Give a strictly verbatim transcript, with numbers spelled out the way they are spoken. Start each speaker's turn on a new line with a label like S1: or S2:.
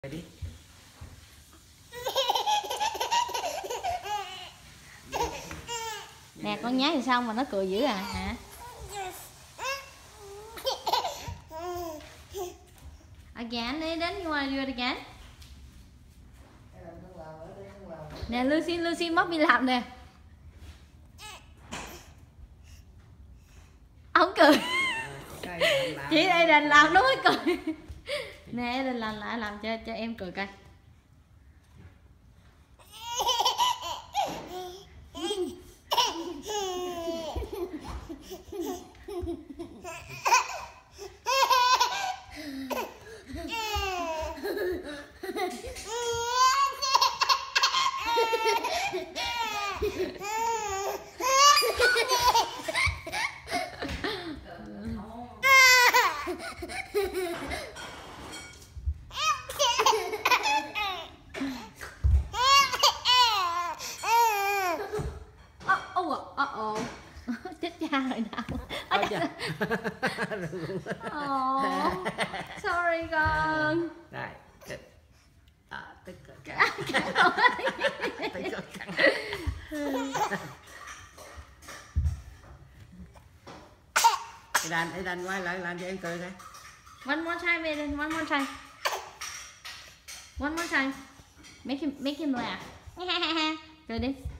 S1: Đi.
S2: Nè con nhái thì sao mà nó cười dữ à hả? Again, then you wanna do it again? Nè Lucy, Lucy móc đi làm nè. Ông cười. Chị đây đành làm nó mới cười. Nè đành làm lại làm cho cho em cười coi. Uh-oh. Chết cha rồi nào. Oh, sorry con.
S1: Rồi. À, tức rồi cắn. Tức rồi cắn. Đàn, đàn quay lại làm cho em cười coi.
S2: One more time, Aiden. One more time. One more time. Make him, make him laugh. Cười đi.